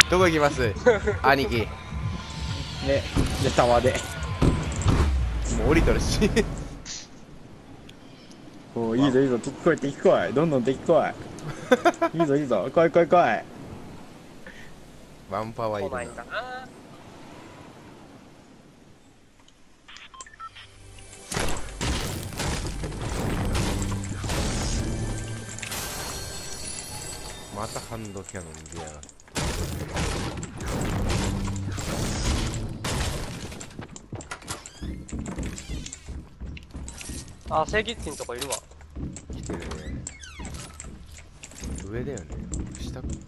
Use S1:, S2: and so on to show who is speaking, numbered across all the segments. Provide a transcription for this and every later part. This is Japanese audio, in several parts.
S1: どこ行きます兄貴。
S2: ね、でタワーで
S1: もう降りとるし。
S2: おー、いいぞいいぞ、敵来い敵来い、どんどん敵来い。いいぞいいぞ、来い来い来い。
S1: ワンパワーい
S3: 来ない
S1: るな。
S3: んだな。
S1: またハンドキャノンでやがって。
S3: あ、正規値のとこいるわ。
S1: 来てるね。上だよね。下か。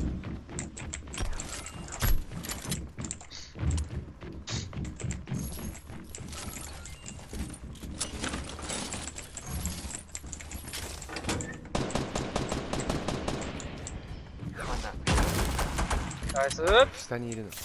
S3: ナイス。
S1: 下にいるの。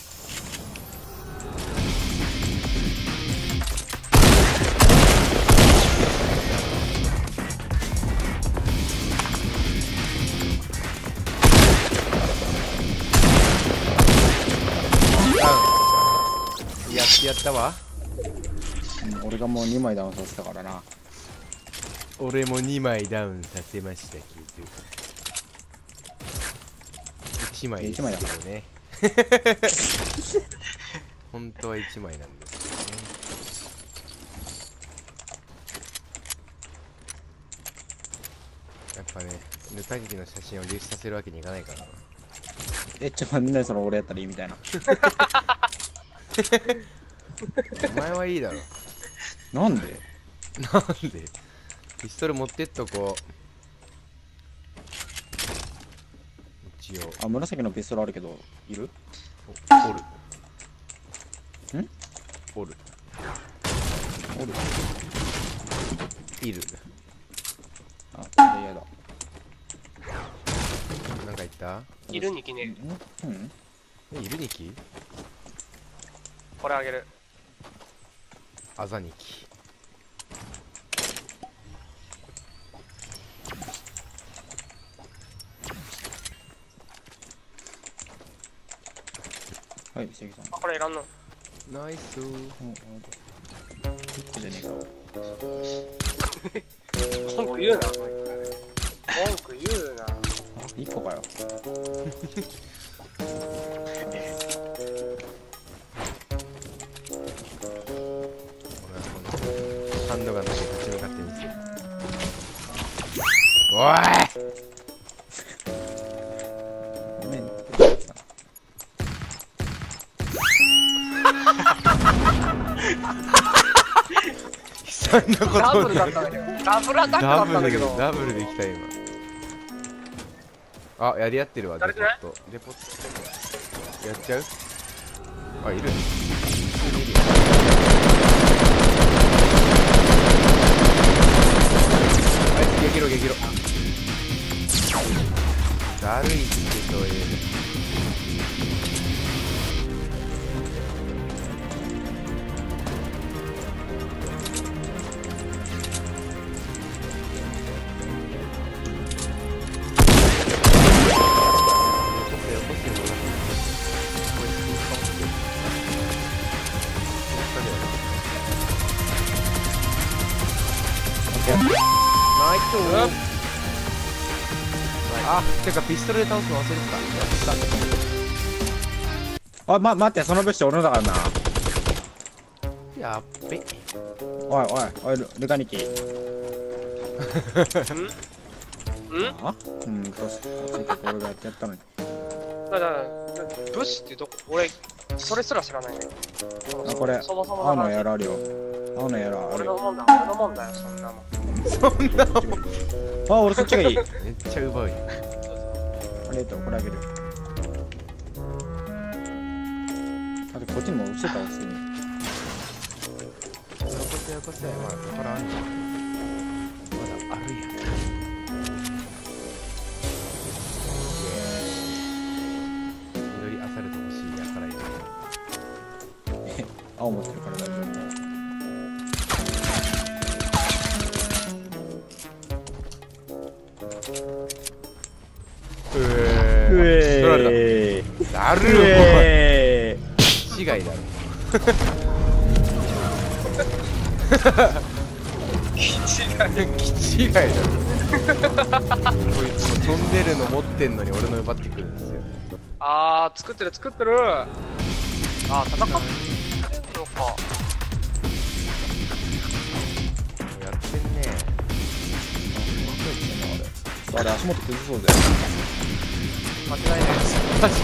S1: やったわ。
S2: 俺がもう2枚ダウンさせたからな。
S1: 俺も2枚ダウンさせましたけど1枚ですけどね。本当は1枚なんですよね。やっぱね、ヌタギキの写真を流出させるわけにいかないからな。
S2: ちょっと待って、その俺やったらいいみたいな。
S1: お前はいいだろ。
S2: なんで
S1: なんでピストル持ってっとこう。一応
S2: あ、紫のピストルあるけど、いる
S1: おるおる
S2: おる。
S1: いる。
S2: あ、それ嫌だ。
S1: なんか言った？
S3: いるにきね。
S1: いるにき？
S3: これあげる。
S1: あざにき。
S2: はい、関さん。
S3: あ、これいらんの。
S1: ナイスー。
S2: じゃねえか。
S3: 文句言うな。文句言うな。
S2: 1個かよ。
S1: ハンドガンだけ立ち向かってみせる。おい
S2: ごめん。
S1: そんなこと
S3: ダブルだったんだけど。ダブルアタックだったんだけど。
S1: ダブルできた今。あ、やり合ってるわ。デポットやっちゃう？あ、いる。あいつ激ロ激ロ。だるいってそういう。ナイス。あ、てかピストルで倒すの忘れてた。
S2: あ、待って、その物資俺のだからな。
S1: やっべ。
S2: おいおい、ルカニキ。あ、そうっす。せっかく俺がやったのに。
S3: だからブシってどこ？俺それすら知らないね。
S2: あ、これ、
S3: そもそも
S2: 青のやらあるよ。青のやらあるよ。
S3: 俺のもんだ。俺のもんだよ、そんなの。
S1: そんなもん。
S2: あ、俺そっちがいい。
S1: めっちゃ奪うよ。
S2: ありがとう、これあげる。あとこっちにも落ちてたわ、普通に。
S1: よこせよこせ。まだここらあるじゃん。まだあるやん。緑アサルト欲しいやからいる。
S2: 青持ってるから大丈夫。
S1: 取られた。ダあるよ違いだろ気違いだろこいつも飛んでるの持ってんのに俺の奪ってくるんですよ。
S3: あー、作ってる作ってる。あー、戦ってんのか。
S1: やってんね。
S2: あれ足元崩そうぜ。
S3: 間違いないです。
S1: 確かに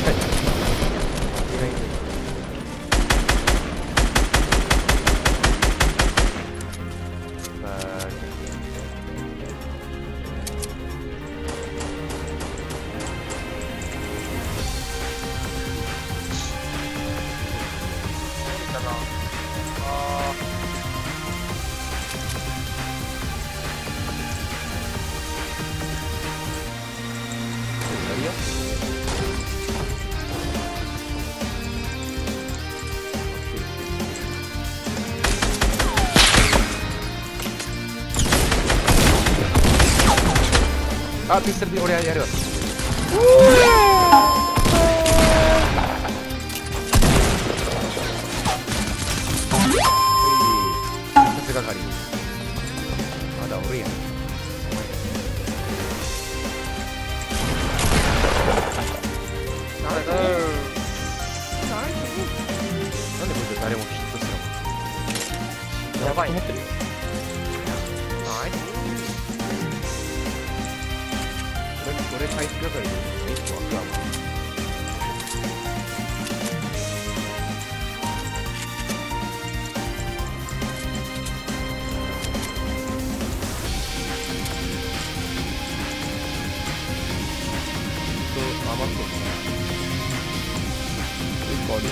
S1: あ、ピストル俺やるわ。さすがかりまだおるやん。なんでこいつ誰もヒットしたの。
S3: やばい。
S2: 持ってるよ。
S1: これ回復係で1個開くわ。余ってるね。1個ある。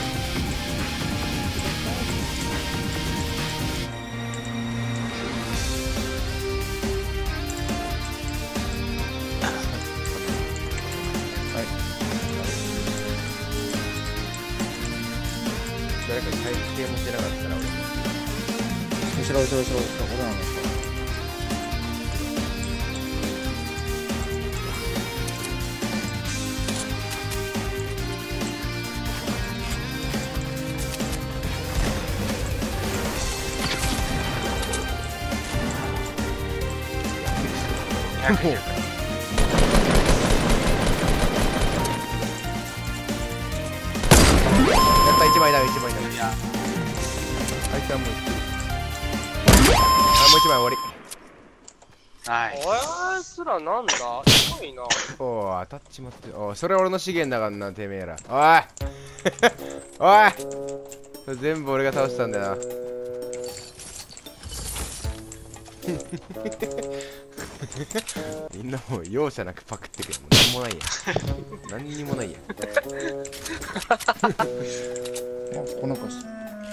S1: 誰かに回復系持ってなかったら俺
S2: 後ろこれなんですか。
S1: やった1枚だ1枚だ。あいつはもうもう1枚終わり。
S3: はい。おいつらなんだすごいな。
S1: おお当たっちまってる。おいそれ俺の資源だからなてめえら。おいおいそれ全部俺が倒したんだよな。みんなもう容赦なくパクってるよ。もうなんもないや何にもないや
S2: この子し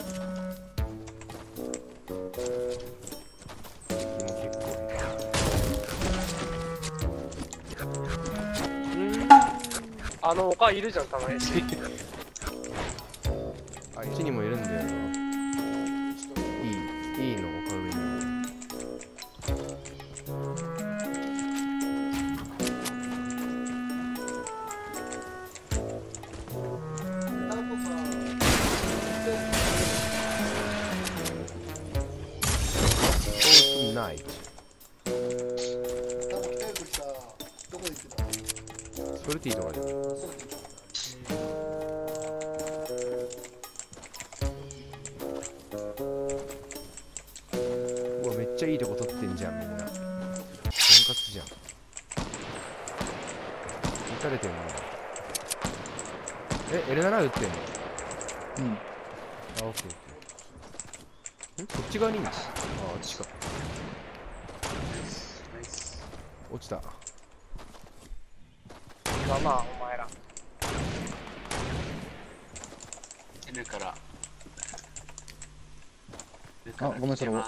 S3: あの丘いるじゃん、たまに。
S1: あっちにもいるんだよな。いいの丘上に。ナイト。ソルティとかじゃん。うわめっちゃいいとこ取ってんじゃんみんな。とんかつじゃん。撃たれてんの。L7 撃ってんの。
S2: うん。
S1: あ、オッケー。こっち側にいんだ。あっちか。落ちた。
S3: まあまあ、お前ら。
S4: N から。
S2: あ、ごめん、それを。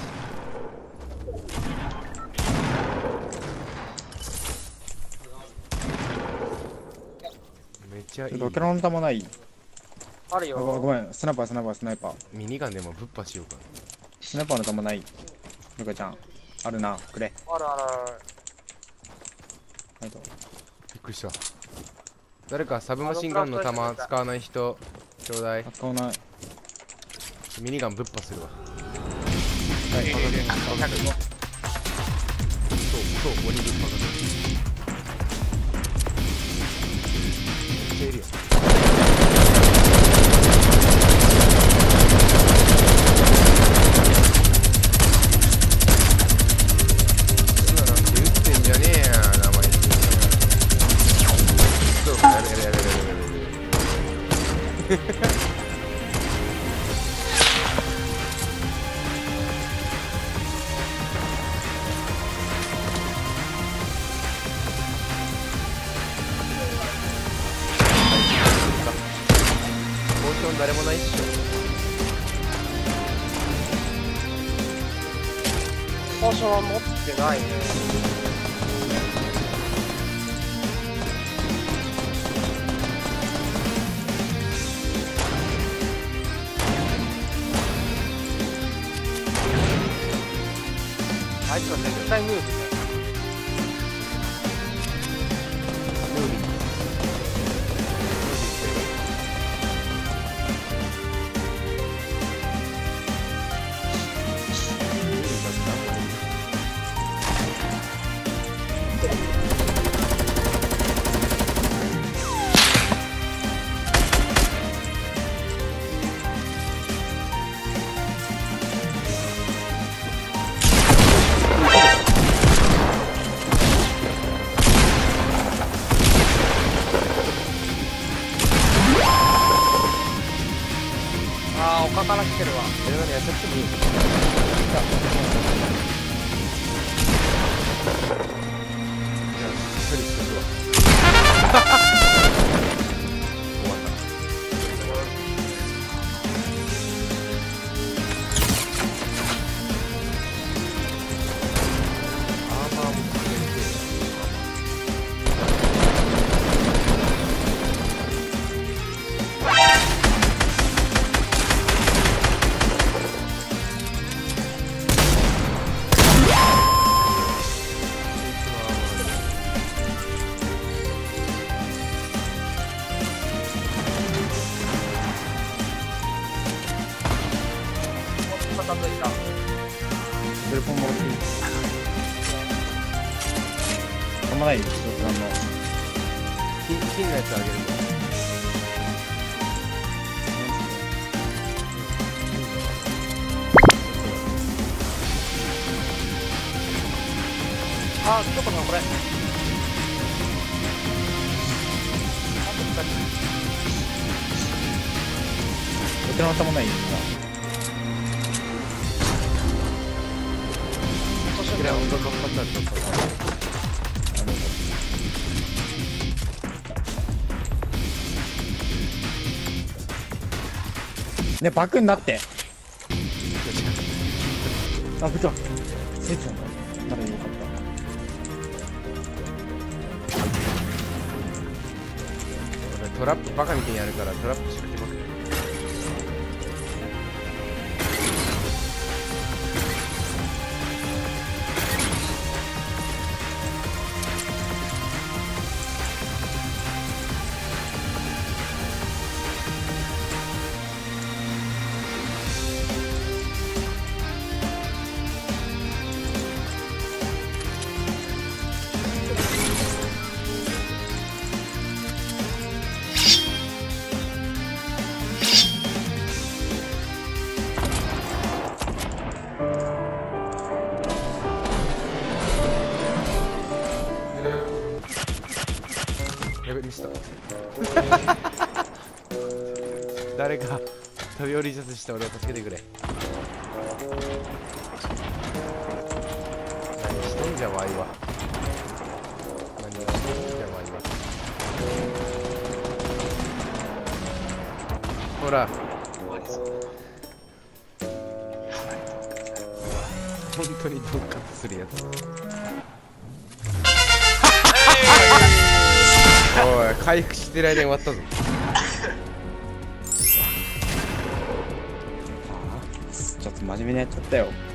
S1: めっちゃいい。
S2: ロケラの弾ない。
S3: あるよ。
S2: ごめん、スナイパー。
S1: ミニガンでもぶっ破しようか。
S2: スナイパーの弾ない。ルカちゃん。あるな、くれ。
S3: あるある。
S2: はいと。
S1: びっくりした。 誰かサブマシンガンの弾使わない人ちょうだい。
S2: 使わない。
S1: ミニガンぶっ破するわ。
S2: はい。
S1: そう鬼ぶっ破がめっちゃいるよ。今なんて撃ってんじゃねえや、名前言ってんじゃねえ。そうやべやべやべやべやべやべ。誰もないっしょ。
S3: ポーションは持ってないね。あいつは絶対ムーブだよ。
S1: ムービー。
S3: ああ、丘から来てるわ。
S1: 何やっちゃってもいい。じゃあ処理してくわ。終わった。アーマーもかけて
S3: 傾いた。
S2: テレフォンもらっていい？たまないよ、
S1: 金のやつあげるわ。
S3: あー、ちょっとこれ。
S2: お手のたまないよ、
S1: キラー温度6発ある6発。
S2: ね、バクになって。あ、ぶちゃ。せいちゃんだ。ならよかった。
S1: 俺トラップバカみたいにやるからトラップ仕掛けまくる。やべ、ミスった。誰か飛び降り自殺して俺を助けてくれ。何しとんじゃわいは。何をしとんじゃわいは。ほら本当にドンカツするやつ。おい、回復してる間に終わったぞ。
S2: ちょっと真面目にやっちゃったよ。